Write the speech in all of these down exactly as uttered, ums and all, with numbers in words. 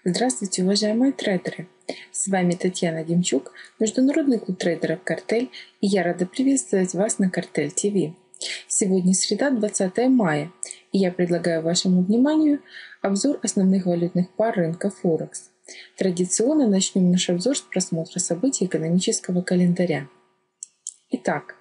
Здравствуйте, уважаемые трейдеры! С вами Татьяна Демчук, Международный клуб трейдеров «Картель», и я рада приветствовать вас на Картель ТВ. Сегодня среда, двадцатое мая, и я предлагаю вашему вниманию обзор основных валютных пар рынка Форекс. Традиционно начнем наш обзор с просмотра событий экономического календаря. Итак,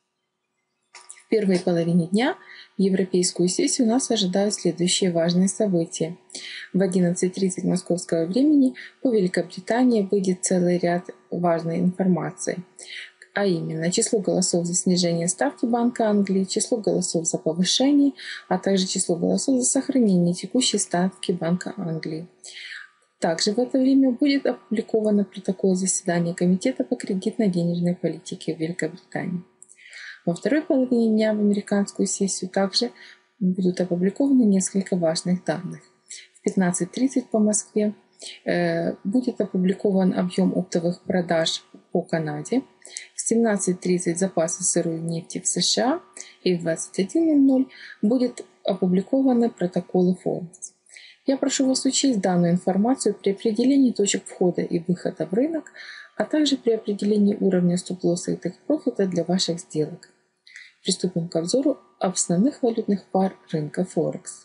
в первой половине дня в европейскую сессию нас ожидают следующие важные события. В одиннадцать тридцать московского времени по Великобритании выйдет целый ряд важной информации, а именно число голосов за снижение ставки Банка Англии, число голосов за повышение, а также число голосов за сохранение текущей ставки Банка Англии. Также в это время будет опубликован протокол заседания Комитета по кредитно-денежной политике в Великобритании. Во второй половине дня в американскую сессию также будут опубликованы несколько важных данных. В пятнадцать тридцать по Москве э, будет опубликован объем оптовых продаж по Канаде, в семнадцать тридцать запасы сырой нефти в США и в двадцать один ноль ноль будут опубликованы протоколы Форекс. Я прошу вас учесть данную информацию при определении точек входа и выхода в рынок, а также при определении уровня стоп-лосса и тейк-профита для ваших сделок. Приступим к обзору основных валютных пар рынка Форекс.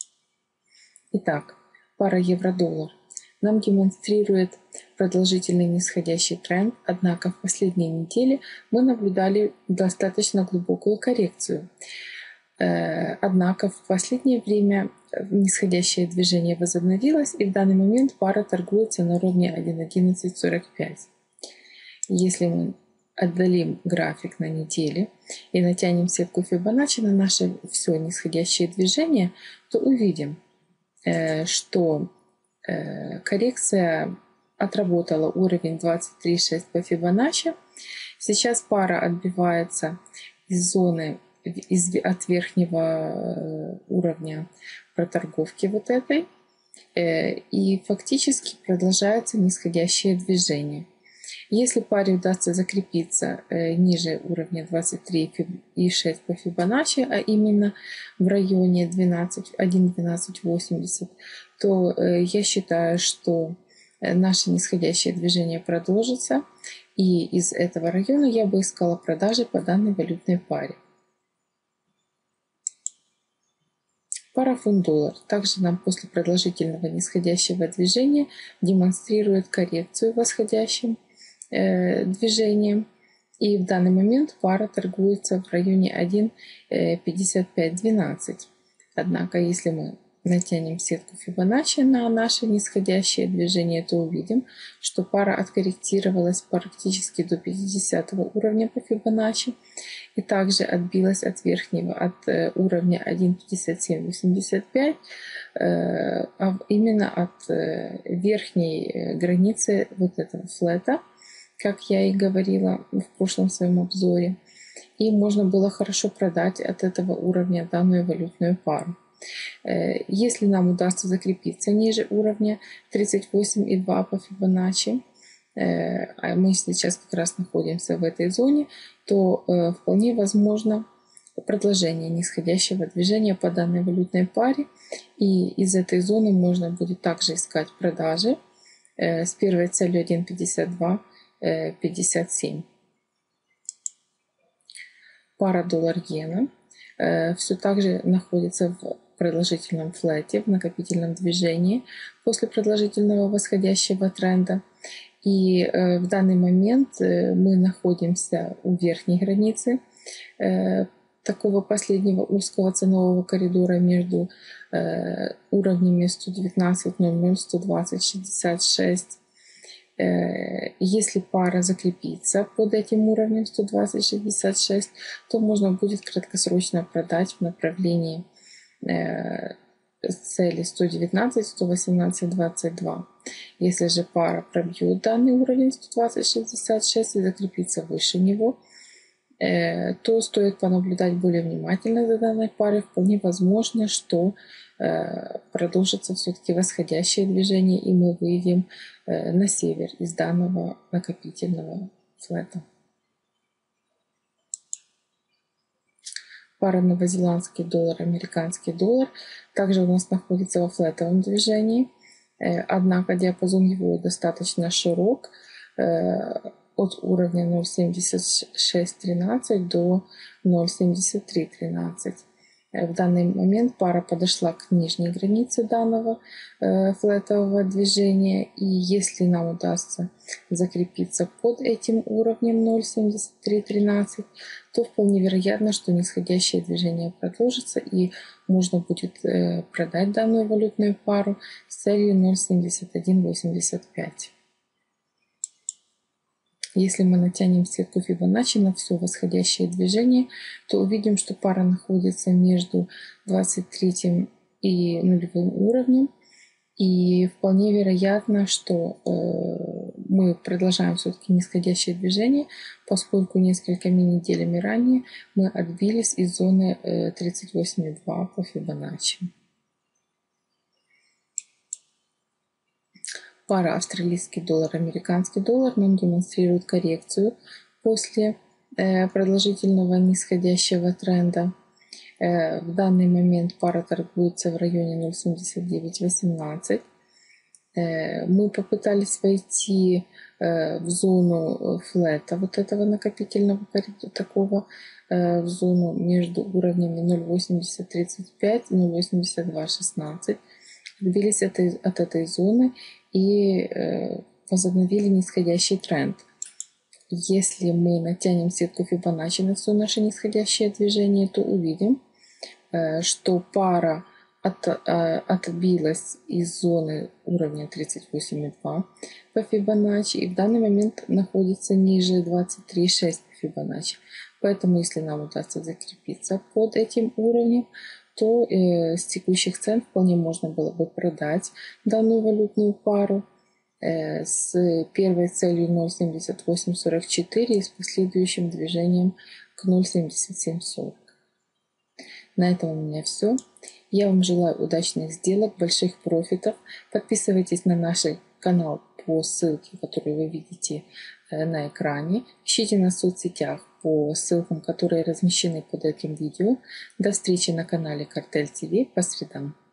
Итак, пара евро-доллар нам демонстрирует продолжительный нисходящий тренд, однако в последние недели мы наблюдали достаточно глубокую коррекцию. Однако в последнее время нисходящее движение возобновилось, и в данный момент пара торгуется на уровне один одиннадцать сорок пять. Если мы отдалим график на неделе и натянем сетку Фибоначчи на наше все нисходящее движение, то увидим, что коррекция отработала уровень двадцать три шесть по Фибоначчи. Сейчас пара отбивается из зоны из, от верхнего уровня проторговки вот этой, и фактически продолжается нисходящее движение. Если паре удастся закрепиться ниже уровня двадцать три и шесть по Фибоначчи, а именно в районе один двенадцать восемьдесят, то я считаю, что наше нисходящее движение продолжится, и из этого района я бы искала продажи по данной валютной паре. Пара фунт-доллар также нам после продолжительного нисходящего движения демонстрирует коррекцию восходящим э, движением. И в данный момент пара торгуется в районе один пятьдесят пять двенадцать. Однако, если мы натянем сетку Фибоначчи на наше нисходящее движение, то увидим, что пара откорректировалась практически до пятидесятого уровня по Фибоначчи и также отбилась от верхнего, от уровня один пятьдесят семь восемьдесят пять, а именно от верхней границы вот этого флета, как я и говорила в прошлом своем обзоре. И можно было хорошо продать от этого уровня данную валютную пару. Если нам удастся закрепиться ниже уровня тридцать восемь и два по Фибоначчи, а мы сейчас как раз находимся в этой зоне, то вполне возможно продолжение нисходящего движения по данной валютной паре. И из этой зоны можно будет также искать продажи с первой целью один пятьдесят два пятьдесят семь. Пара доллар-иена все так же находится в продолжительном флете, в накопительном движении после продолжительного восходящего тренда. И э, в данный момент э, мы находимся у верхней границы э, такого последнего узкого ценового коридора между э, уровнями сто девятнадцать ноль ноль сто двадцать шестьдесят шесть. Э, если пара закрепится под этим уровнем сто двадцать шестьдесят шесть, то можно будет краткосрочно продать в направлении цели сто девятнадцать сто восемнадцать двадцать два. Если же пара пробьет данный уровень сто двадцать шестьдесят шесть и закрепится выше него, то стоит понаблюдать более внимательно за данной парой. Вполне возможно, что продолжится все-таки восходящее движение, и мы выйдем на север из данного накопительного флета. Пара новозеландский доллар, американский доллар также у нас находится во флетовом движении. Однако диапазон его достаточно широк, от уровня ноль семьдесят шесть тринадцать до ноль семьдесят три тринадцать. В данный момент пара подошла к нижней границе данного э, флетового движения, и если нам удастся закрепиться под этим уровнем ноль семьдесят три тринадцать, то вполне вероятно, что нисходящее движение продолжится и можно будет э, продать данную валютную пару с целью ноль семьдесят один восемьдесят пять. Если мы натянем сетку Фибоначчи на все восходящее движение, то увидим, что пара находится между двадцать третьим и нулевым уровнем. И вполне вероятно, что э, мы продолжаем все-таки нисходящее движение, поскольку несколькими неделями ранее мы отбились из зоны э, тридцать восемь и два по Фибоначчи. Пара австралийский доллар, американский доллар нам демонстрирует коррекцию после э, продолжительного нисходящего тренда. Э, в данный момент пара торгуется в районе ноль семьдесят девять восемнадцать. Э, мы попытались войти э, в зону флета вот этого накопительного коридора, такого э, в зону между уровнями ноль восемьдесят тридцать пять и ноль восемьдесят два шестнадцать. Отбились от, от этой зоны и э, возобновили нисходящий тренд. Если мы натянем сетку Фибоначчи на все наше нисходящее движение, то увидим, э, что пара от, э, отбилась из зоны уровня тридцать восемь и два по Фибоначчи и в данный момент находится ниже двадцать три и шесть по Фибоначчи. Поэтому, если нам удастся закрепиться под этим уровнем, то э, с текущих цен вполне можно было бы продать данную валютную пару э, с первой целью ноль семьдесят восемь сорок четыре и с последующим движением к ноль семьдесят семь сорок. На этом у меня все. Я вам желаю удачных сделок, больших профитов. Подписывайтесь на наш канал по ссылке, которую вы видите на экране. Ищите нас в соцсетях по ссылкам, которые размещены под этим видео. До встречи на канале Картель ТВ по средам.